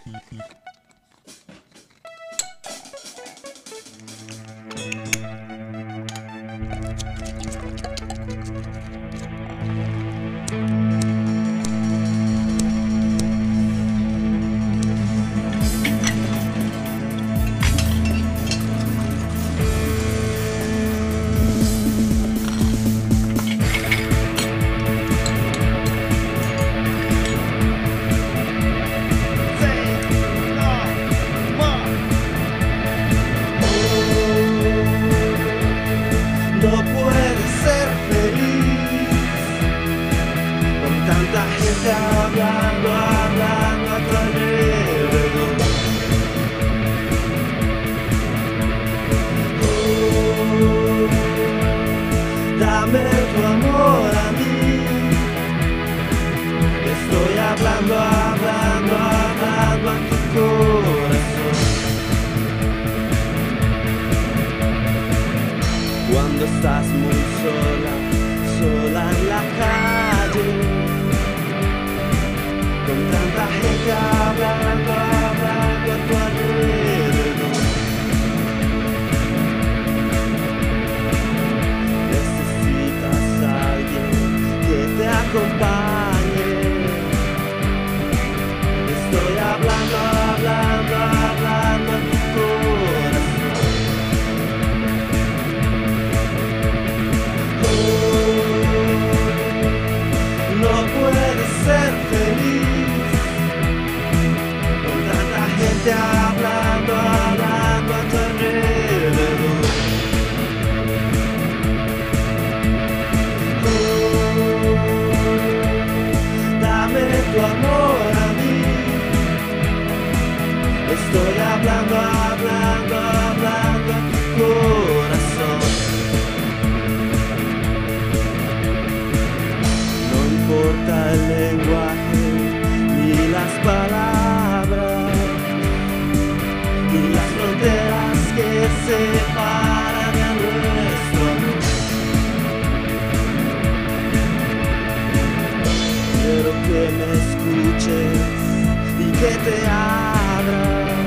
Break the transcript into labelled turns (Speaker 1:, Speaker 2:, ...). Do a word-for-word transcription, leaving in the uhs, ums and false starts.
Speaker 1: No puedes ser feliz con tanta gente hablando, hablando a tu alrededor. Oh, dame tu amor a mí. Estoy hablando, hablando, hablando a tu corazón. Cuando estás muy sola, sola en la calle, con tanta gente hablando, hablando a tu alrededor. Necesitas a alguien que te acompañe. Estoy hablando, hablando, hablando a tu corazón. No puedes ser feliz con tanta gente hablando, hablando a tu alrededor. Oh, dame tu amor a mí. Estoy hablando, hablando, hablando a tu corazón. No importa el lenguaje, ni las palabras, ni las fronteras que separan a nuestro amor. Quiero que me escuches y que te abras